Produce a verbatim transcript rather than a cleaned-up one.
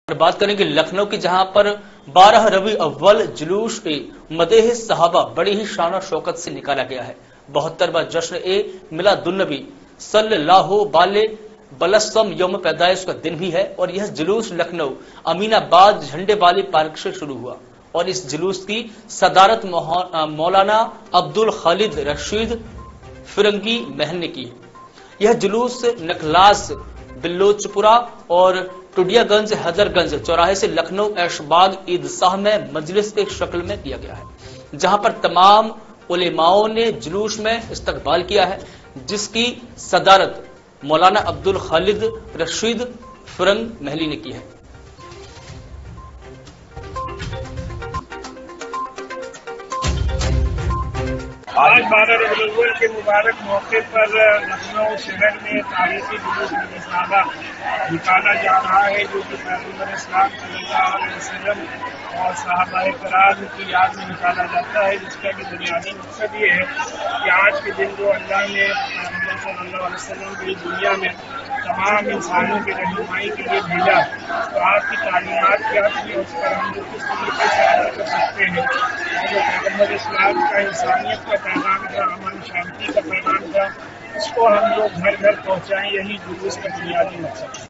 بات کریں کہ لکھنؤ کی جہاں پر بارہ ربیع اول جلوس مدح صحابہ بڑی ہی شان و شوکت سے نکالا گیا ہے۔ بہترواں جشن اے میلاد النبی صلی اللہ علیہ وسلم یوم پیدائش کا دن بھی ہے، اور یہ جلوس لکھنؤ امین آباد جھنڈے والی پارک سے شروع ہوا، اور اس جلوس کی صدارت مولانا عبدالخالد رشید فرنگی محل نے کی۔ یہ جلوس نکلاس بلوچ پورا اور ٹوڈیا گنج حیدر گنج چوراہے سے لکھنؤ ایشباغ عیدگاہ میں مجلس کی شکل میں کیا گیا ہے، جہاں پر تمام علماؤں نے جلوس میں استقبال کیا ہے، جس کی صدارت مولانا عبدالخالد رشید فرنگ محلی نے کی ہے۔ آج بارہ ربیع الاول کے مبارک موقع پر لکھنؤ شہر میں تاریخی جلوس صحابہ نکالا جا رہا ہے، جو کہ پیغمبر اسلام صلی اللہ علیہ وسلم اور صحابہ کرام کی یاد میں نکالا جاتا ہے، جس کا بھی بنیادی مقصد یہ ہے کہ آج کے دن جو اللہ نے پیغمبر صلی اللہ علیہ وسلم کی دنیا میں تمام انسانوں کی رہنمائی کے لیے بھیجا، تو آپ کی تعلیمات کیا تھی، اس پر ہم لوگ کس طریقے سے عمل کر سکتے ہیں، اور جو پیغمبر اسلام کا انسانیت کا پیغام تھا، امن شانتی کا پیغام تھا، اس کو ہم لوگ گھر گھر پہنچائیں، یہی جلوس کا بنیادی مقصد ہے۔